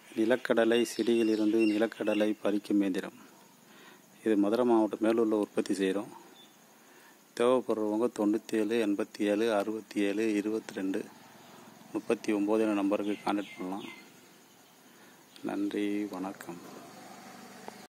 நிலக்கடலை செடியிலிருந்து நிலக்கடலை பறிக்கும் இயந்திரம். இது மதுரை மாவட்டம் மேலூரில் உற்பத்தி செய்கிறோம். தேவைப்படுறவங்க 97 87 67 22 39 நம்பருக்கு கான்டாக்ட் பண்ணலாம். நன்றி, வணக்கம்.